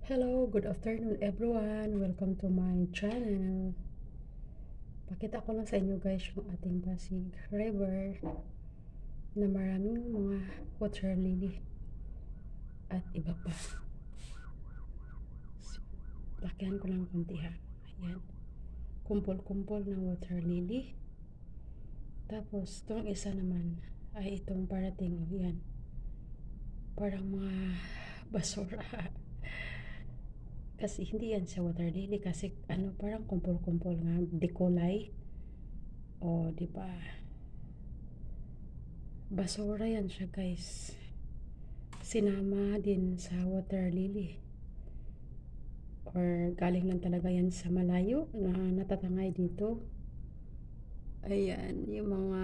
Hello, good afternoon everyone. Welcome to my channel. Pakita ko lang sa inyo guys yung ating Pasig River na maraming mga water lily at iba pa. So, lakihan ko lang konti ha. Ayan. Kumpol-kumpol na water lily. Tapos, itong isa naman ay itong parating. Ayan. Parang mga basura. Kasi hindi yan sa water lily kasi parang kumpol-kumpol nga dekulay. O, di ba? Basura yan siya, guys. Sinama din sa water lily. Or galing lang talaga yan sa malayo na natatangay dito. Ayan, yung mga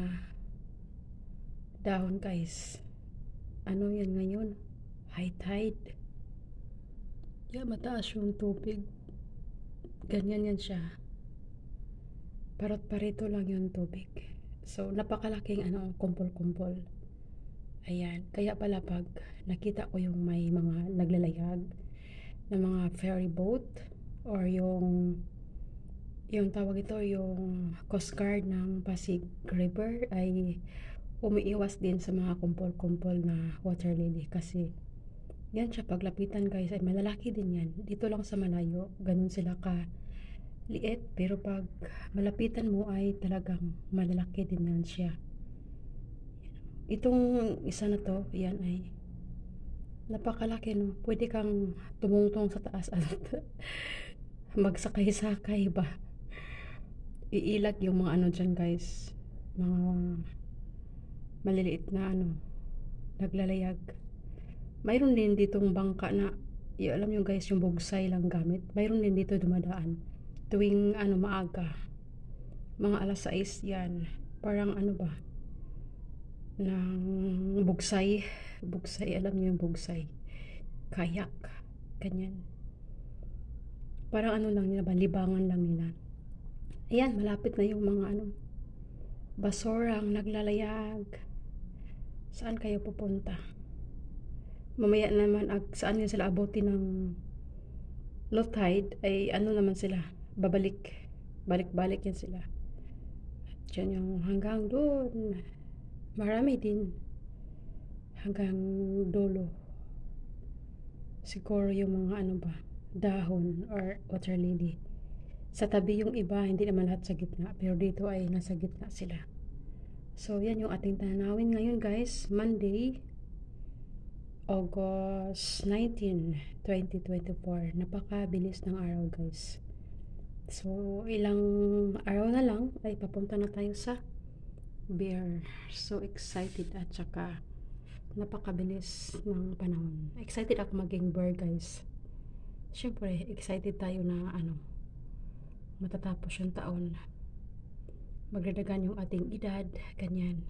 dahon, guys. Ano yan ngayon? High tide. Yeah, mataas yung tubig. Ganyan yan siya. Parot-parito lang yung tubig. So, napakalaking kumpol-kumpol. Ayan. Kaya pala pag nakita ko yung may mga naglalayag na mga ferry boat or yung tawag ito, yung Coast Guard ng Pasig River ay umiiwas din sa mga kumpol-kumpol na water lily kasi yan siya, paglapitan guys ay malalaki din yan. Dito lang sa malayo, ganun sila ka liit, pero pag malapitan mo ay talagang malalaki din yan siya. Itong isa na to, yan ay napakalaki, no? Pwede kang tumungtong sa taas at magsakay-sakay ba. Iilag yung mga dyan guys, mga maliliit na naglalayag. Mayroon din ditong bangka na, alam nyo guys, yung bugsay lang gamit. Mayroon din dito dumadaan. Tuwing maaga. Mga alas 6 yan. Parang ba? Ng bugsay. Bugsay, alam nyo yung bugsay. Kayak. Ganyan. Parang lang nila ba? Libangan lang nila. Ayan, malapit na yung mga basorang naglalayag. Saan kayo pupunta? Mamaya naman saan yun sila abutin ng low tide ay naman sila balik-balik yan sila. Diyan yung hanggang doon marami din hanggang dulo siguro yung mga dahon or water lily sa tabi, yung iba hindi naman lahat sa gitna, pero dito ay nasa gitna sila. So yan yung ating tanawin ngayon guys, Monday August 19, 2024. Napakabilis ng araw guys. So, ilang araw na lang ay papunta na tayo sa beer. So excited at saka napakabilis ng panahon. Excited ako maging beer guys. Siyempre, excited tayo na matatapos yung taon. Magdadagan yung ating edad, ganyan.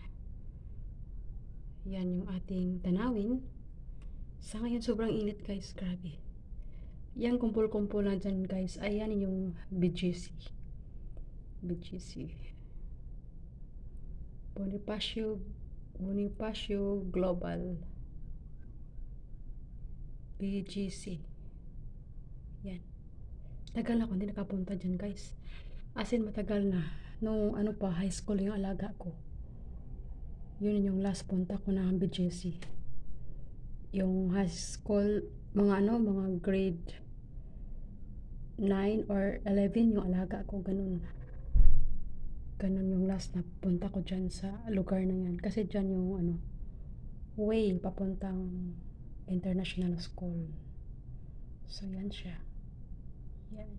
Yan yung ating tanawin. Sa ngayon, sobrang init guys, grabe. Yan kumpul-kumpul na dyan guys, ayan yung BGC. Bonifacio Global. BGC. Yan. Tagal ako hindi nakapunta dyan guys. As in, matagal na. Nung high school yung alaga ko. Yun yung last punta ko na BGC. Yung high school, mga grade 9 or 11 yung alaga ko, ganun yung last na punta ko dyan sa lugar na yan. Kasi dyan yung way papuntang international school. So yan siya. Yan.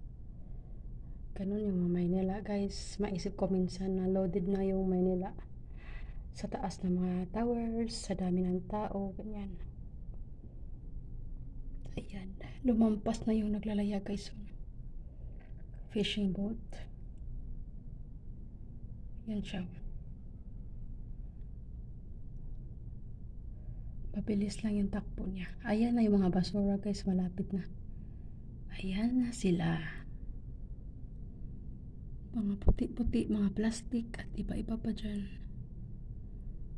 Ganun yung Maynila guys. Maisip ko minsan na loaded na yung Maynila sa taas ng mga towers, sa dami ng tao, ganyan. Ayan, lumampas na yung naglalayag guys. Fishing boat. Yan siya. Pabilis lang yung takbo niya. Ayan na yung mga basura guys, malapit na. Ayan na sila. Mga puti-puti, mga plastic at iba-iba pa dyan.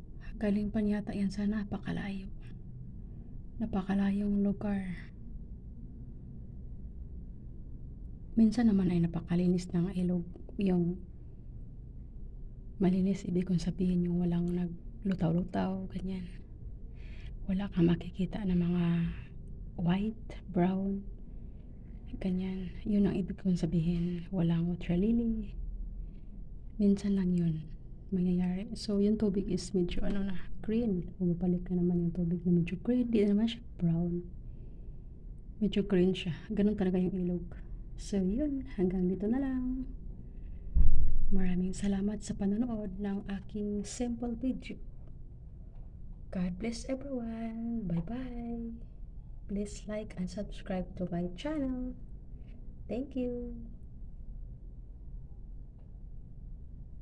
Galing pa yata yan sa napakalayong lugar. Minsan naman ay napakalinis ng ilog. Yung malinis, ibig kong sabihin yung walang naglutaw-lutaw, ganyan. Wala kang makikita ng mga white, brown, ganyan. Yun ang ibig kong sabihin. Walang water lily. Minsan lang yun mangyayari. So, yung tubig is medyo green. Bumabalik na naman yung tubig na medyo green. Di naman siya brown. Medyo green siya. Ganun talaga yung ilog. So, yun. Hanggang dito na lang. Maraming salamat sa panonood ng aking simple video. God bless everyone. Bye-bye. Please like and subscribe to my channel. Thank you.